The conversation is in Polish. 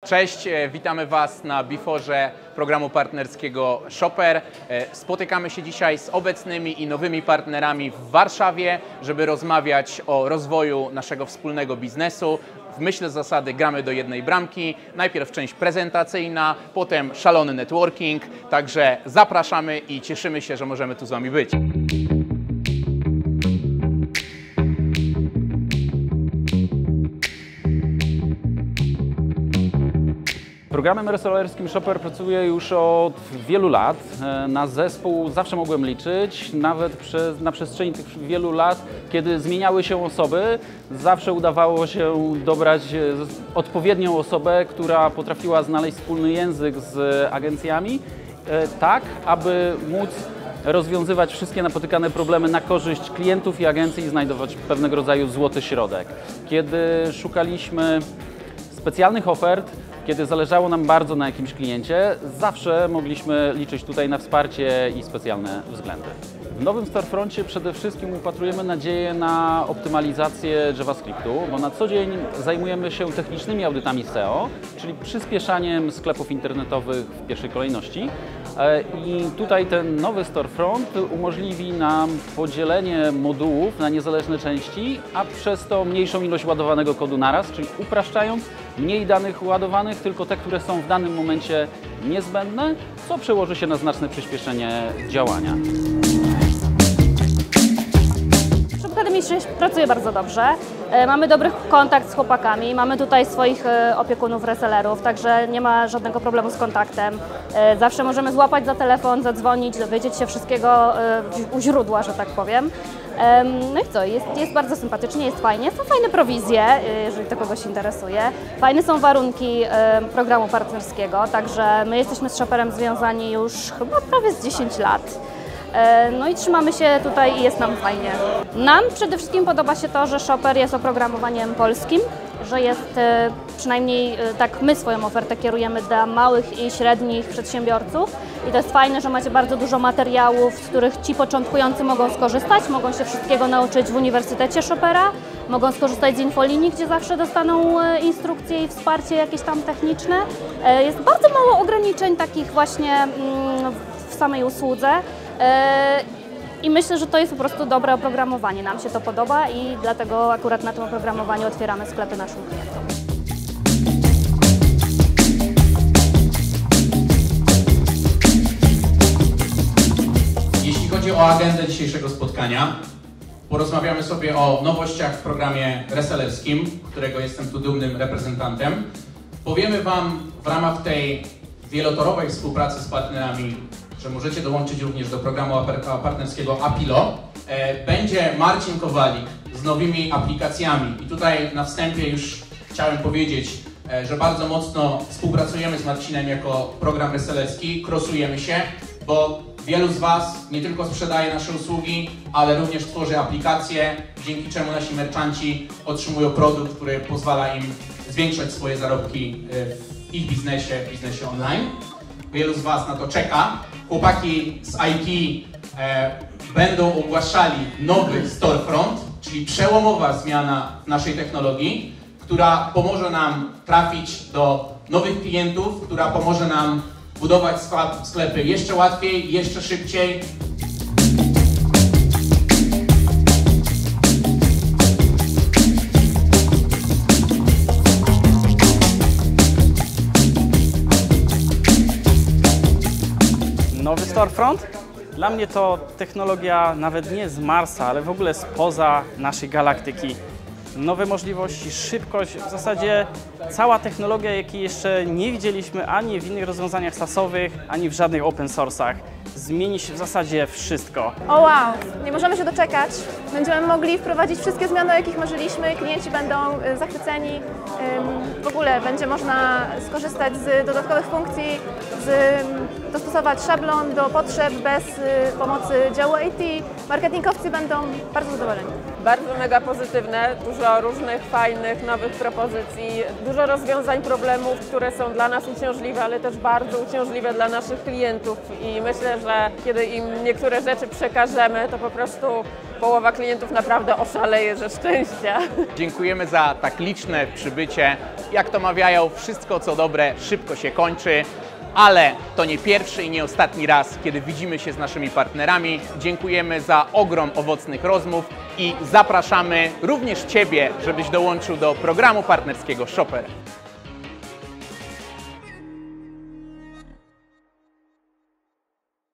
Cześć, witamy Was na Before'ze programu partnerskiego Shopper. Spotykamy się dzisiaj z obecnymi i nowymi partnerami w Warszawie, żeby rozmawiać o rozwoju naszego wspólnego biznesu. W myśl zasady gramy do jednej bramki. Najpierw część prezentacyjna, potem szalony networking. Także zapraszamy i cieszymy się, że możemy tu z Wami być. Programem resellerskim Shopper pracuje już od wielu lat. Na zespół zawsze mogłem liczyć, nawet na przestrzeni tych wielu lat, kiedy zmieniały się osoby, zawsze udawało się dobrać odpowiednią osobę, która potrafiła znaleźć wspólny język z agencjami, tak aby móc rozwiązywać wszystkie napotykane problemy na korzyść klientów i agencji i znajdować pewnego rodzaju złoty środek. Kiedy szukaliśmy specjalnych ofert, kiedy zależało nam bardzo na jakimś kliencie, zawsze mogliśmy liczyć tutaj na wsparcie i specjalne względy. W nowym Storefroncie przede wszystkim upatrujemy nadzieję na optymalizację JavaScriptu, bo na co dzień zajmujemy się technicznymi audytami SEO, czyli przyspieszaniem sklepów internetowych w pierwszej kolejności. I tutaj ten nowy Storefront umożliwi nam podzielenie modułów na niezależne części, a przez to mniejszą ilość ładowanego kodu naraz, czyli upraszczając, mniej danych ładowanych, tylko te, które są w danym momencie niezbędne, co przełoży się na znaczne przyspieszenie działania. Akademii 6 pracuje bardzo dobrze. Mamy dobry kontakt z chłopakami, mamy tutaj swoich opiekunów, resellerów, także nie ma żadnego problemu z kontaktem. Zawsze możemy złapać za telefon, zadzwonić, dowiedzieć się wszystkiego u źródła, że tak powiem. No i co, jest bardzo sympatycznie, jest fajnie, są fajne prowizje, jeżeli to kogoś interesuje. Fajne są warunki programu partnerskiego, także my jesteśmy z Shopperem związani już chyba prawie z 10 lat. No i trzymamy się tutaj i jest nam fajnie. Nam przede wszystkim podoba się to, że Shopper jest oprogramowaniem polskim, że jest, przynajmniej tak my swoją ofertę kierujemy dla małych i średnich przedsiębiorców i to jest fajne, że macie bardzo dużo materiałów, z których ci początkujący mogą skorzystać, mogą się wszystkiego nauczyć w Uniwersytecie Shoppera, mogą skorzystać z infolinii, gdzie zawsze dostaną instrukcje i wsparcie jakieś tam techniczne. Jest bardzo mało ograniczeń takich właśnie w samej usłudze. I myślę, że to jest po prostu dobre oprogramowanie. Nam się to podoba i dlatego akurat na tym oprogramowaniu otwieramy sklepy naszym klientom. Jeśli chodzi o agendę dzisiejszego spotkania, porozmawiamy sobie o nowościach w programie resellerskim, którego jestem tu dumnym reprezentantem. Powiemy Wam w ramach tej wielotorowej współpracy z partnerami, że możecie dołączyć również do programu partnerskiego Apilo. Będzie Marcin Kowalik z nowymi aplikacjami i tutaj na wstępie już chciałem powiedzieć, że bardzo mocno współpracujemy z Marcinem jako program resellerski, crossujemy się, bo wielu z Was nie tylko sprzedaje nasze usługi, ale również tworzy aplikacje, dzięki czemu nasi merchanci otrzymują produkt, który pozwala im zwiększać swoje zarobki w ich biznesie online. Wielu z Was na to czeka. Chłopaki z IT będą ogłaszali nowy Storefront, czyli przełomowa zmiana w naszej technologii, która pomoże nam trafić do nowych klientów, która pomoże nam budować sklepy jeszcze łatwiej, jeszcze szybciej. Nowy Storefront? Dla mnie to technologia nawet nie z Marsa, ale w ogóle spoza naszej galaktyki. Nowe możliwości, szybkość, w zasadzie cała technologia, jakiej jeszcze nie widzieliśmy ani w innych rozwiązaniach SaaS-owych, ani w żadnych open source'ach. Zmieni się w zasadzie wszystko. O wow, nie możemy się doczekać. Będziemy mogli wprowadzić wszystkie zmiany, o jakich marzyliśmy. Klienci będą zachwyceni. W ogóle będzie można skorzystać z dodatkowych funkcji, dostosować szablon do potrzeb bez pomocy działu IT. Marketingowcy będą bardzo zadowoleni. Bardzo mega pozytywne, dużo różnych fajnych, nowych propozycji, dużo rozwiązań problemów, które są dla nas uciążliwe, ale też bardzo uciążliwe dla naszych klientów i myślę, że kiedy im niektóre rzeczy przekażemy, to po prostu połowa klientów naprawdę oszaleje ze szczęścia. Dziękujemy za tak liczne przybycie. Jak to mawiają, wszystko co dobre szybko się kończy, ale to nie pierwszy i nie ostatni raz, kiedy widzimy się z naszymi partnerami. Dziękujemy za ogrom owocnych rozmów i zapraszamy również Ciebie, żebyś dołączył do programu partnerskiego Shopper.